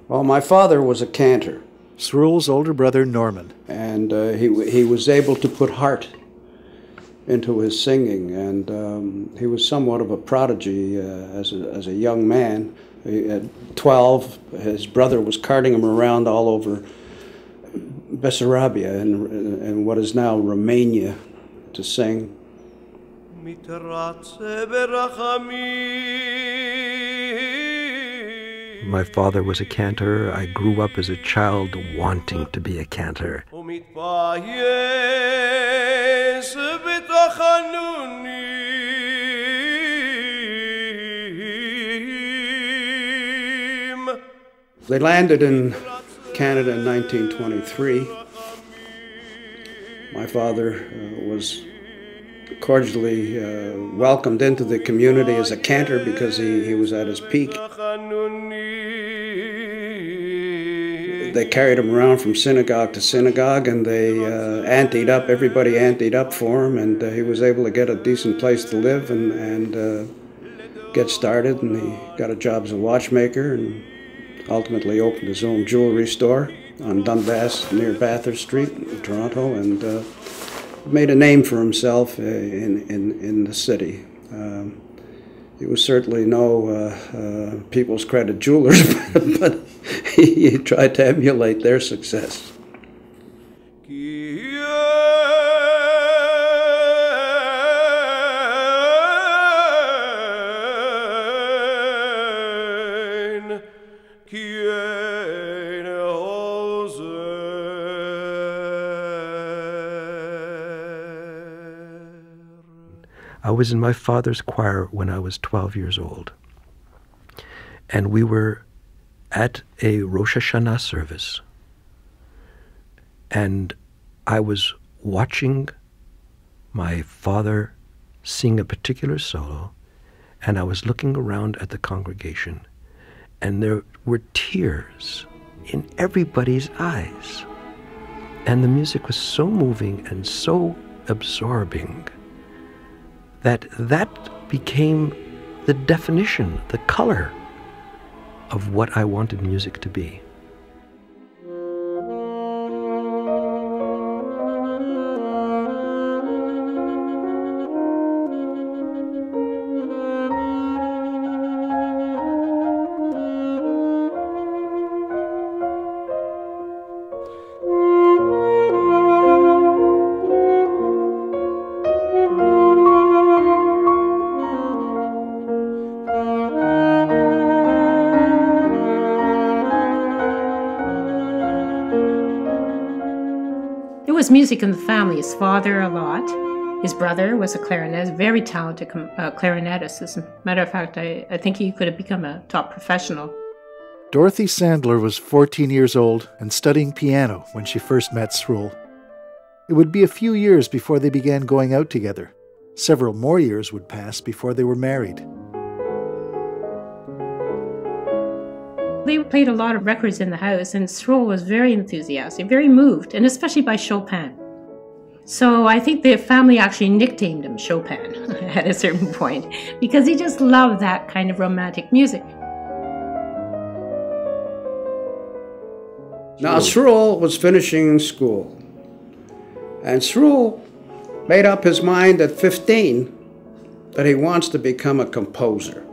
Well, my father was a cantor. Srul's older brother, Norman. And he was able to put heart into his singing, and he was somewhat of a prodigy as a young man. At 12, his brother was carting him around all over Bessarabia and what is now Romania to sing. My father was a cantor. I grew up as a child wanting to be a cantor. They landed in Canada in 1923. My father was cordially welcomed into the community as a cantor because he was at his peak. They carried him around from synagogue to synagogue, and they anteed up, everybody anteed up for him, and he was able to get a decent place to live and get started, and he got a job as a watchmaker and ultimately opened his own jewelry store on Dundas near Bathurst Street in Toronto, and made a name for himself in the city. He was certainly no people's credit jewelers, but he tried to emulate their success. I was in my father's choir when I was 12 years old. And we were at a Rosh Hashanah service. And I was watching my father sing a particular solo, and I was looking around at the congregation, and there were tears in everybody's eyes. And the music was so moving and so absorbing that became the definition, the color of what I wanted music to be. Was music in the family. His father a lot. His brother was a clarinetist, very talented clarinetist. As a matter of fact, I think he could have become a top professional. Dorothy Sandler was 14 years old and studying piano when she first met Srul. It would be a few years before they began going out together. Several more years would pass before they were married. They played a lot of records in the house, and Srul was very enthusiastic, very moved, and especially by Chopin. So I think the family actually nicknamed him Chopin at a certain point, because he just loved that kind of romantic music. Now, Srul was finishing school, and Srul made up his mind at 15 that he wants to become a composer.